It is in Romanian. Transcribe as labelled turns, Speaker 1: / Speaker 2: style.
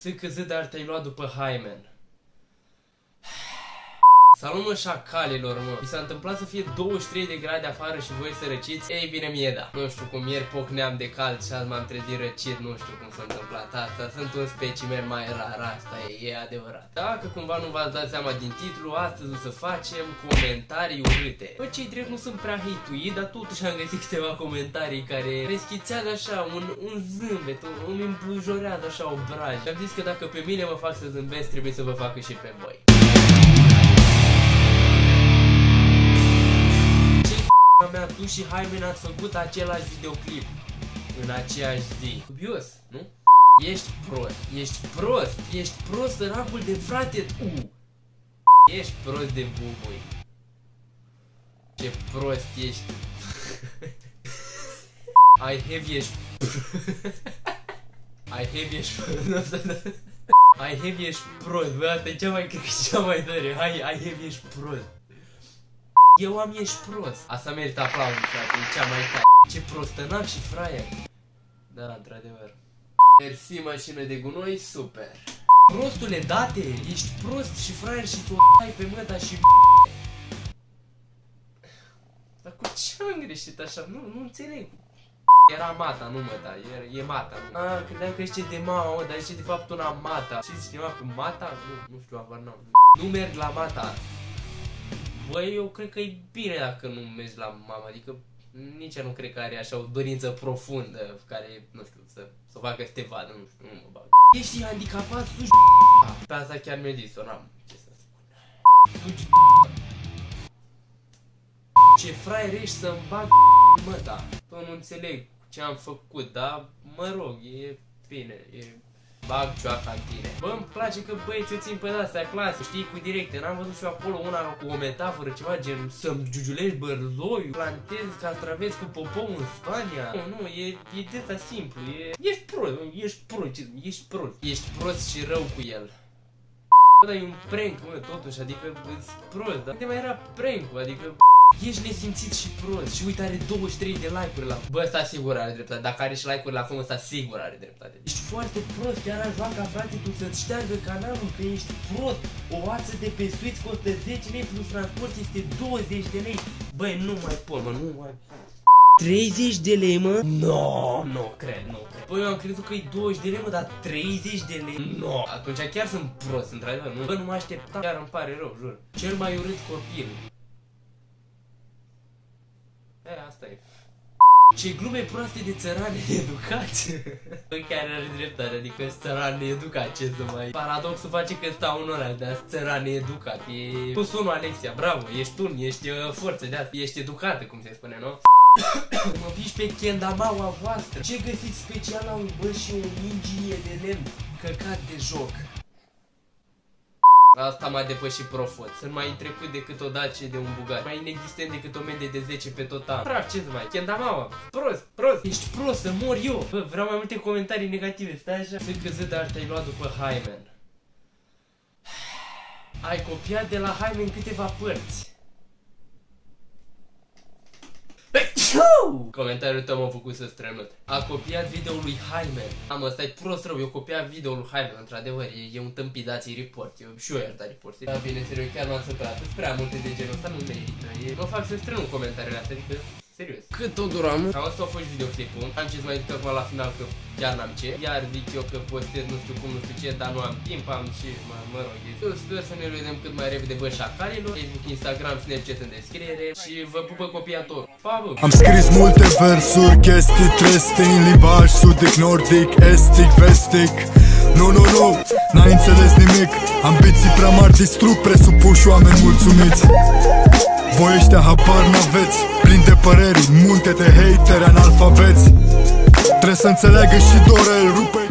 Speaker 1: TKZ, dar te-ai luat după Hymen. Salut, mă, șacalilor, mă. Mi s-a întâmplat să fie 23 de grade afară și voi să răciți? Ei bine, mie da. Nu știu cum, ieri pocneam de cald și azi m-am trezit răcit. Nu știu cum s-a întâmplat asta. Sunt un specimen mai rar, asta e adevărat. Dacă cumva nu v-ați dat seama din titlu, astăzi o să facem comentarii urâte. Bă, cei drept nu sunt prea hate-uit, dar totuși am găsit câteva comentarii care reschițează așa un zâmbet, îmi îmblujorează așa obraj. Și am zis că dacă pe mine mă fac să zâmbesc, trebuie să vă facă și pe voi. Mea, tu și Hymen ați făcut același videoclip în aceeași zi. Dubios, nu? Ești prost, ești prost, săracul de frate tu. Ești prost de bubui. Ce prost ești. I have ești prost, bă, asta e cea mai, cred că cea mai tare. I have ești prost. Eu am ești prost. Asta merită aplauze, frate, e cea mai tare. Ce prostănac și fraier. Da, într-adevăr. Mersi, mașină de gunoi, super. Prostule, date, ești prost și fraier și tu ai pe măta și... Dar cu ce am greșit așa? Nu înțeleg. Era mata, nu măta, e mata. Credeam că ești de mama, dar ești de fapt una mata. Știți cineva cu mata? Nu știu, avar n-am. Nu merg la mata. Băi, eu cred că e bine dacă nu mergi la mama, adică nici nu cred că are așa o dorință profundă care, nu știu, să facă să te vadă, nu știu, nu mă bag. Ești handicapat, suci pe asta chiar mi-a zis-o, n-am ce să spun. Suci ce fraier ești să-mi bag mă, da. Eu nu înțeleg ce am făcut, dar mă rog, e bine, e... Bag cioaca în tine. Bă, îmi place că băieți o țin pe astea clase, știi, cu directe. N-am văzut și eu acolo una cu o metaforă, ceva gen să-mi giugiulești bărloiul, plantezi castraveți cu popou în Spania. Nu, e de asta simplu, ești prost, ești prost și rău cu el. Bă, dar e un prank, mă, totuși, adică îți prost, dar unde mai era prank-ul, adică... Ești nesimțit și prost și uite, are 23 de like-uri la... Bă, ăsta sigur are dreptate, dacă are și like-uri la acum, ăsta sigur are dreptate. Ești foarte prost, chiar aș vrea ca frate tu să-ți șteargă canalul, că ești prost. O ață de pe Switch costă 10 lei plus transport este 20 de lei. Băi, nu mai pot, mă, nu mai... 30 de lei, mă? Nu cred. Băi, eu am crezut că e 20 de lei, mă, dar 30 de lei? Atunci chiar sunt prost, într-adevăr, nu? Bă, nu mă așteptam, chiar îmi pare rău, jur. Cel mai urât copil. Asta e. Ce glume proaste de țărani educați. Bă, chiar are dreptate, adică țărani educat, ce să mai... Paradoxul face că stau în ăla, dar țărani educat. E... Tu sună, Alexia, bravo, ești tun, ești forță de asta, ești educată, cum se spune, nu? Mă piși pe kendamaua voastră. Ce găsiți special la un băș și o mingie de lemn? Căcat de joc. Asta m-a depășit profund. Sunt mai întrecut decât o Dacie de un Bugatti. Mai inexistent decât o medie de 10 pe total. Praf, ce-ți mai? Kendamaua. Prost. Ești prost, să mor eu. Bă, vreau mai multe comentarii negative. Stai așa. TKZ, dar te-ai luat după Hymen. Ai copiat de la Hymen câteva părți. Comentariul tău m-a făcut să strănut. A copiat videoul lui Hymen. Ăsta e prost rău, eu copiat videoul lui Hymen, într-adevăr, e un tâmpit, dați-i report. Și eu i-ar da report. Da, bine, serios, chiar m-am săturat. Sunt prea multe de genul ăsta, nu merită. Mă fac să strănut comentariile astea, adică, serios. Cât o duram? Cam asta a fost videoclipul. Am ce să mai zic acum la final că chiar n-am ce. Iar zic eu că postez nu știu cum, nu știu ce, dar nu am timp, am și, mă rog, eu sper să ne vedem cât mai repede, bă, șacalilor. Facebook, Instagram, Snapchat în descriere și vă pupă copiator. Pa, bă!
Speaker 2: Am scris multe versuri, chestii treste în limbaj sudic, nordic, estic, vestic. Nu, n-ai înțeles nimic. Ambiții prea mari distrug presupuși oameni mulțumiți. Voi ăștia habar n-aveți, plini de păreri, munte de hateri analfabeți. Trebuie să înțeleagă și Dorel, rupe